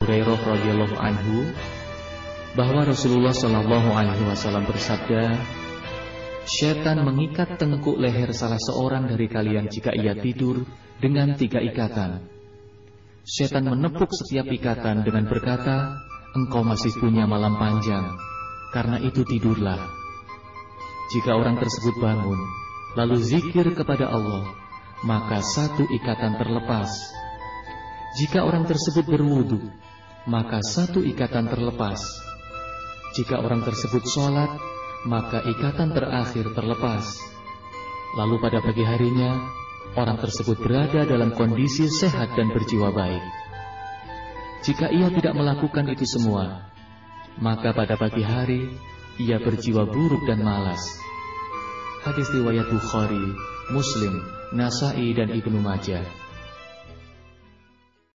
Hurairah radhiyallahu anhu bahwa Rasulullah shallallahu alaihi wasallam bersabda, "Syaitan mengikat tengkuk leher salah seorang dari kalian jika ia tidur dengan 3 ikatan. Syaitan menepuk setiap ikatan dengan berkata, 'Engkau masih punya malam panjang, karena itu tidurlah.' Jika orang tersebut bangun, lalu zikir kepada Allah, maka 1 ikatan terlepas. Jika orang tersebut berwudu, maka 1 ikatan terlepas. Jika orang tersebut sholat, maka ikatan terakhir terlepas. Lalu pada pagi harinya, orang tersebut berada dalam kondisi sehat dan berjiwa baik. Jika ia tidak melakukan itu semua, maka pada pagi hari, ia berjiwa buruk dan malas." Hadis riwayat Bukhari, Muslim, Nasa'i dan Ibnu Majah.